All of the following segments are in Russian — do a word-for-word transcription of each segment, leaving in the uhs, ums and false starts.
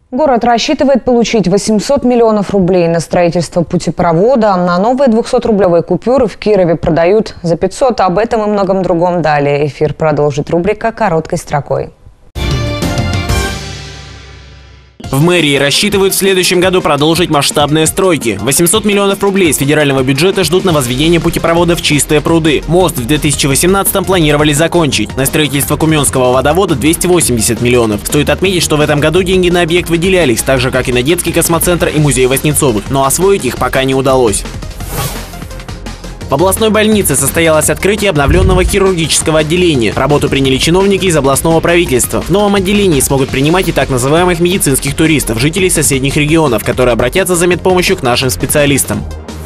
Город рассчитывает получить восемьсот миллионов рублей на строительство путепровода. На новые двухсотрублевые купюры в Кирове продают за пятьсот. Об этом и многом другом далее. Эфир продолжит рубрика «Короткой строкой». В мэрии рассчитывают в следующем году продолжить масштабные стройки. восемьсот миллионов рублей с федерального бюджета ждут на возведение путепровода в Чистые пруды. Мост в две тысячи восемнадцатом планировали закончить. На строительство Куменского водовода двести восемьдесят миллионов. Стоит отметить, что в этом году деньги на объект выделялись, так же как и на детский космоцентр и музей Васнецовых, но освоить их пока не удалось. В областной больнице состоялось открытие обновленного хирургического отделения. Работу приняли чиновники из областного правительства. В новом отделении смогут принимать и так называемых медицинских туристов, жителей соседних регионов, которые обратятся за медпомощью к нашим специалистам.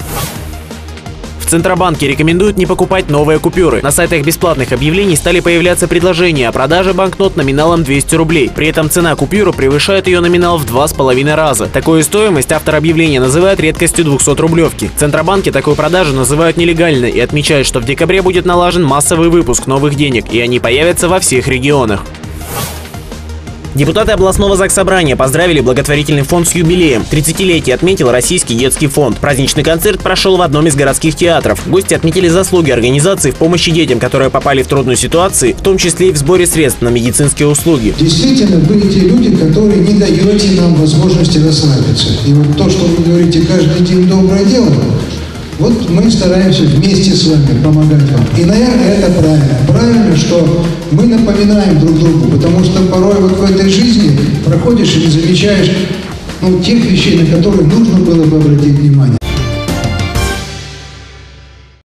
В Центробанке рекомендуют не покупать новые купюры. На сайтах бесплатных объявлений стали появляться предложения о продаже банкнот номиналом двести рублей. При этом цена купюры превышает ее номинал в два с половиной раза. Такую стоимость автор объявления называет редкостью двухсотрублевки. В Центробанке такую продажу называют нелегальной и отмечают, что в декабре будет налажен массовый выпуск новых денег, и они появятся во всех регионах. Депутаты областного заксобрания поздравили благотворительный фонд с юбилеем. тридцатилетие отметил Российский детский фонд. Праздничный концерт прошел в одном из городских театров. Гости отметили заслуги организации в помощи детям, которые попали в трудную ситуацию, в том числе и в сборе средств на медицинские услуги. Действительно, были те люди, которые не даете нам возможности расслабиться. И вот то, что вы говорите, каждый день доброе дело, вот мы стараемся вместе с вами помогать вам. И, наверное, это правильно. Правильно, что мы напоминаем друг другу, потому что порой вот в этой жизни проходишь и не замечаешь ну, тех вещей, на которые нужно было бы обратить внимание.